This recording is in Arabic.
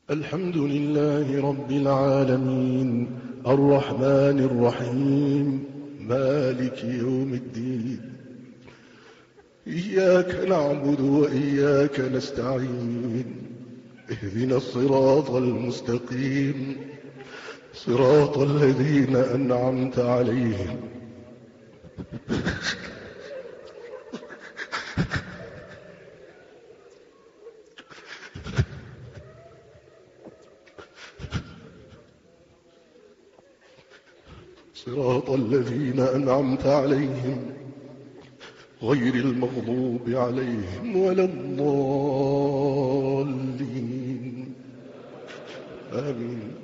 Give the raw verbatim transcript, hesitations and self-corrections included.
الحمد لله رب العالمين الرحمن الرحيم مالك يوم الدين. إياك نعبد وإياك نستعين، اهدنا الصراط المستقيم، صراط الذين أنعمت عليهم صراط الذين أنعمت عليهم غير المغضوب عليهم ولا الضالين، آمين.